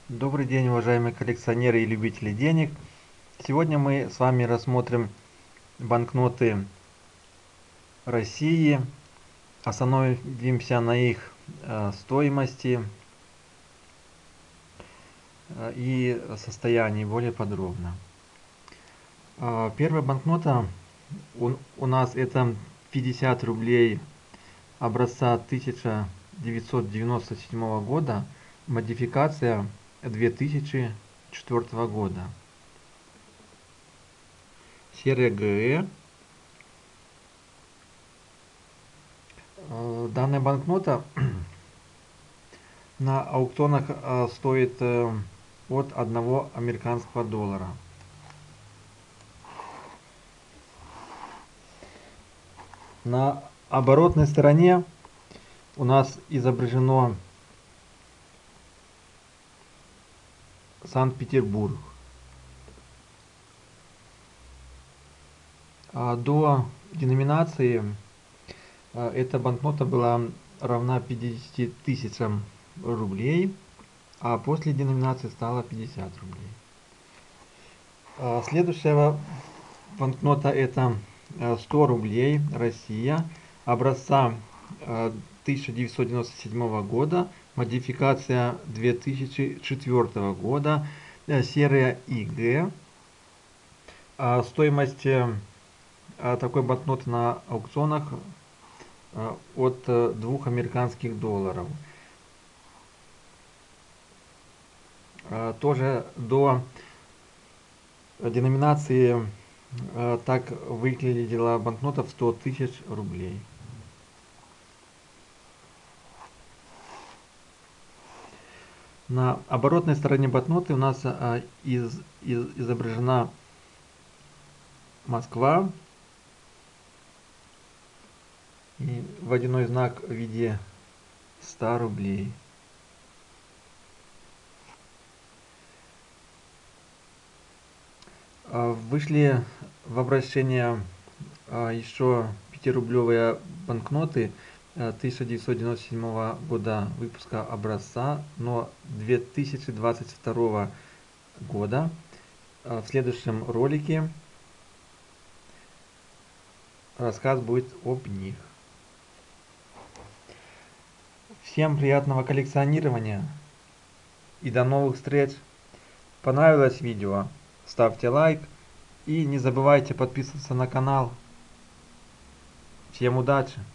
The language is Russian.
Добрый день, уважаемые коллекционеры и любители денег. Сегодня мы с вами рассмотрим банкноты России, остановимся на их стоимости и состоянии более подробно. Первая банкнота у нас это 50 рублей образца 1997 года, модификация 2004 года. Серия ГЭ. Данная банкнота на аукционах стоит от 1 американского доллара. На оборотной стороне у нас изображено Санкт-Петербург. До деноминации эта банкнота была равна 50 тысячам рублей, а после деноминации стала 50 рублей. Следующая банкнота это 100 рублей Россия образца 1997 года, модификация 2004 года, серия ИГ. Стоимость такой банкноты на аукционах от 2 американских долларов. Тоже до деноминации так выглядела банкнота в 100 тысяч рублей. На оборотной стороне банкноты у нас изображена Москва и водяной знак в виде 100 рублей. Вышли в обращение еще 5-рублевые банкноты 1997 года выпуска образца, но 2022 года. В следующем ролике рассказ будет об них. Всем приятного коллекционирования и до новых встреч! Понравилось видео? Ставьте лайк и не забывайте подписываться на канал. Всем удачи!